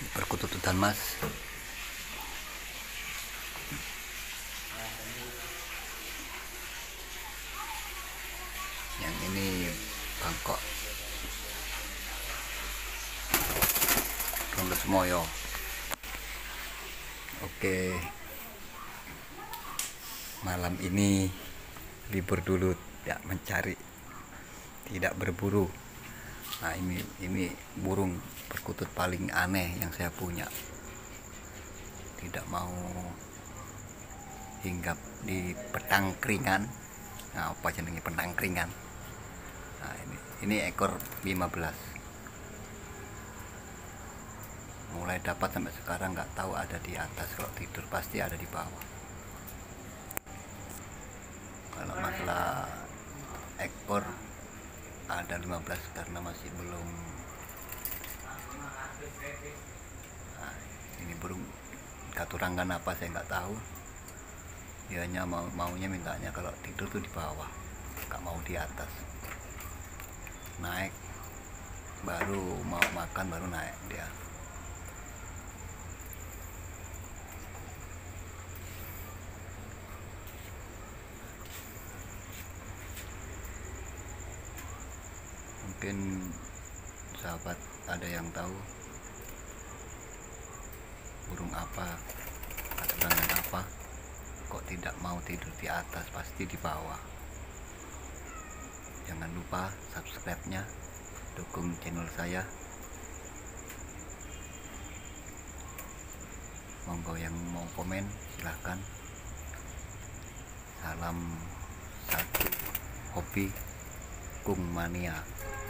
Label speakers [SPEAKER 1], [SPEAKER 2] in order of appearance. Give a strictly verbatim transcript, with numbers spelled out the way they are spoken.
[SPEAKER 1] perkutut hutan mas. Yang ini bangkok Rondo Semoyo. Oke, malam ini libur dulu, tidak mencari, tidak berburu. Nah ini ini burung perkutut paling aneh yang saya punya. Tidak mau hinggap di petangkringan. Nah, apa jenenge petangkringan? Nah ini ini ekor lima belas. Mulai dapat sampai sekarang nggak tahu ada di atas. Kalau tidur pasti ada di bawah. Kalau masalah ekor ada lima belas karena masih belum. Nah, ini burung katurangkan apa saya nggak tahu. Dia hanya mau maunya mintanya kalau tidur tuh di bawah, nggak mau di atas. Naik baru mau makan baru naik dia. Mungkin sahabat ada yang tahu burung apa, katurangan apa kok tidak mau tidur di atas, pasti di bawah. Jangan lupa subscribe-nya, dukung channel saya. Monggo yang mau komen silahkan. Salam satu hobi Kung Mania.